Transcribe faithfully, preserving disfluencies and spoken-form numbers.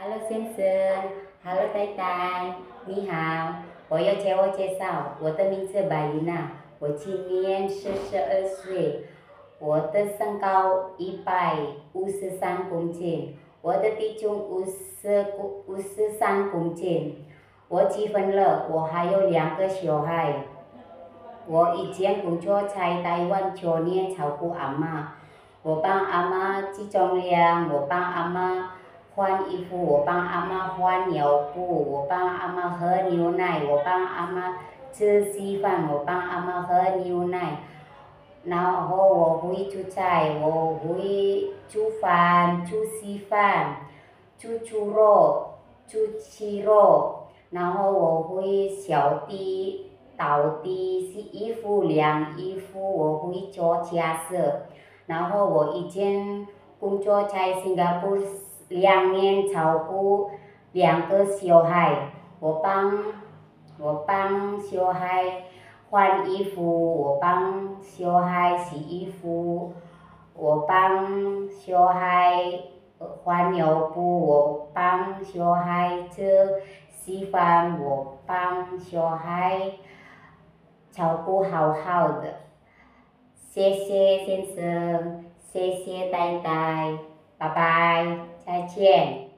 Hello 先生，Hello 太太，你好，我要自我介绍，我的名字白云娜，我今年四十二岁，我的身高一百五十三公斤，我的体重五十五十三公斤，我结婚了，我还有两个小孩，我以前工作在台湾九年照顾阿妈，我帮阿妈计重量，我帮阿妈换衣服，我帮阿妈换尿布，我帮阿妈喝牛奶，我帮阿妈吃稀饭，我帮阿妈喝牛奶。然后我会煮菜，我会煮饭、煮稀饭、煮猪肉、煮鸡肉，然后我会扫地、倒地、洗衣服、晾衣服，我会做家事。然后我以前工作在新加坡两年，照顾两个小孩，我帮我帮小孩换衣服，我帮小孩洗衣服，我帮小孩换尿布，我帮小孩吃稀饭，我帮小孩照顾好好的。谢谢先生，谢谢太太，拜拜，再见。